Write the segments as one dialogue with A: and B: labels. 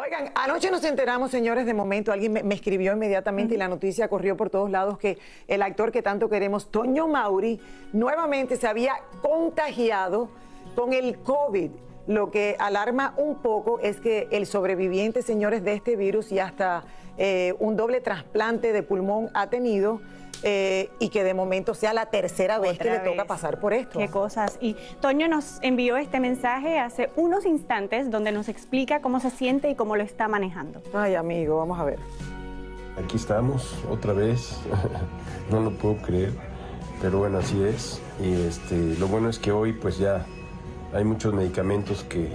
A: Oigan, anoche nos enteramos, señores, de momento, alguien me escribió inmediatamente y la noticia corrió por todos lados que el actor que tanto queremos, Toño Mauri, nuevamente se había contagiado con el COVID. Lo que alarma un poco es que el sobreviviente, señores, de este virus y hasta un doble trasplante de pulmón ha tenido. Y que de momento sea la tercera vez que le toca pasar por esto.
B: Qué cosas. Y Toño nos envió este mensaje hace unos instantes donde nos explica cómo se siente y cómo lo está manejando.
A: Ay, amigo, vamos a ver.
C: Aquí estamos, otra vez. No lo puedo creer, pero bueno, así es. Y lo bueno es que hoy pues ya hay muchos medicamentos que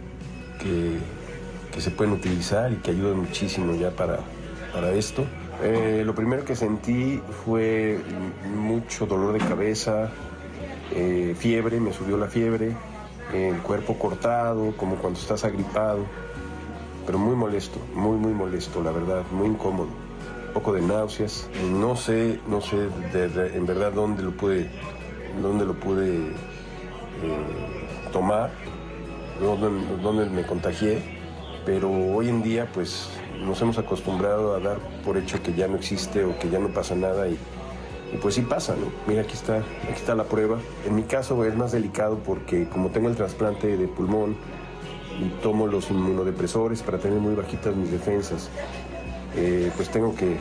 C: se pueden utilizar y que ayudan muchísimo ya para esto. Lo primero que sentí fue mucho dolor de cabeza, fiebre, me subió la fiebre, el cuerpo cortado, como cuando estás agripado, pero muy molesto, muy molesto, la verdad, muy incómodo, un poco de náuseas. No sé en verdad dónde lo pude tomar, dónde me contagié, pero hoy en día pues nos hemos acostumbrado a dar por hecho que ya no existe o que ya no pasa nada y pues sí pasa, ¿no? Mira, aquí está la prueba. En mi caso es más delicado porque como tengo el trasplante de pulmón y tomo los inmunodepresores para tener muy bajitas mis defensas, pues tengo que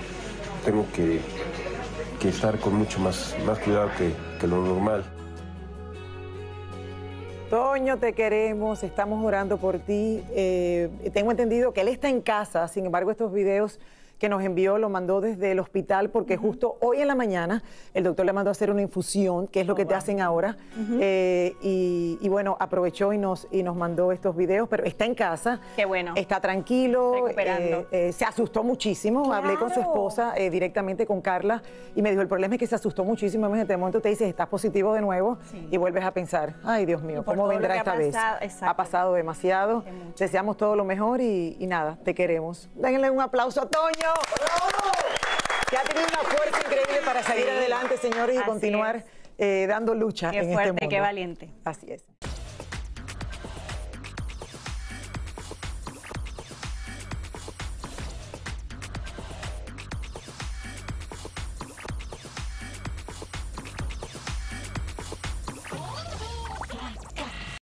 C: estar con mucho más cuidado que lo normal.
A: Toño, te queremos, estamos orando por ti. Tengo entendido que él está en casa, sin embargo, estos videos que nos envió lo mandó desde el hospital porque justo hoy en la mañana el doctor le mandó a hacer una infusión, que es lo que te hacen ahora. Y bueno, aprovechó y nos mandó estos videos, pero está en casa.
B: Qué bueno.
A: Está tranquilo.
B: Recuperando.
A: Se asustó muchísimo.
B: Claro.
A: Hablé con su esposa directamente con Carla y me dijo, el problema es que se asustó muchísimo. En este momento te dices, estás positivo de nuevo y vuelves a pensar, ay Dios mío, ¿cómo vendrá esta vez? Ha pasado demasiado. Deseamos todo lo mejor y nada, te queremos. Denle un aplauso a Toño. Que ha tenido una fuerza increíble para salir adelante, señores, y continuar dando lucha en este mundo.
B: Qué fuerte, qué valiente.
A: Así es.